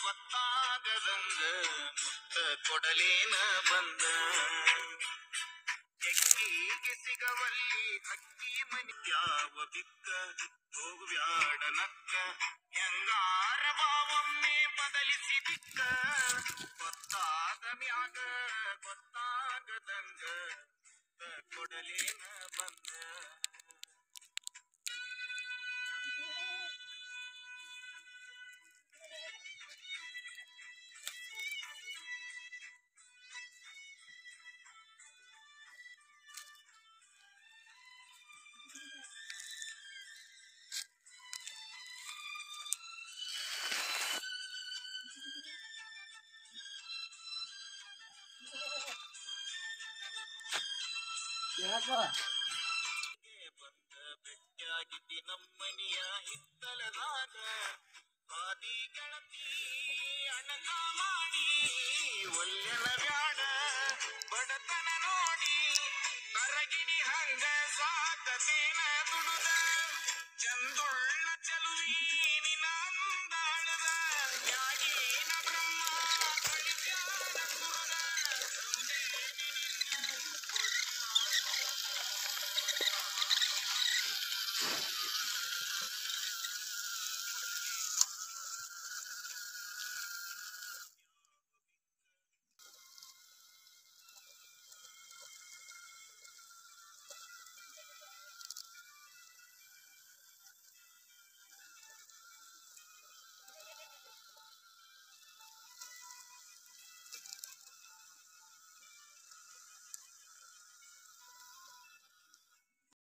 ಗೊತ್ತಾಗದಂಗ ಮುತ್ತ ಕೊಡಲೇನ ಬಂದ ಎಕ್ಕಿಗೆ ಸಿಗವಲ್ಲಿ ಹಕ್ಕಿ ಮನಿತ್ಯಾವ ಬಿಕ್ಕ ಹೋಗುವ್ಯಾಡ ನಕ್ಕ ಹೆಂಗಾರ ಬಾವೊಮ್ಮೆ ಬದಲಿಸಿ ಬಿಕ್ಕ ಗೊತ್ತಾದ ಮ್ಯಾಗ ಗೊತ್ತಾಗದಂಗ ಮುತ್ತ ಕೊಡಲೇನ ಬಂದ ಬಂದ ಬೆಟ್ಟಾಗಿದ್ದಿ ನಮ್ಮನಿಯ ಹಿತ್ತಲದಾಗ ಹಾದಿ ಗೆಳತಿ ಅಣಕಾಮ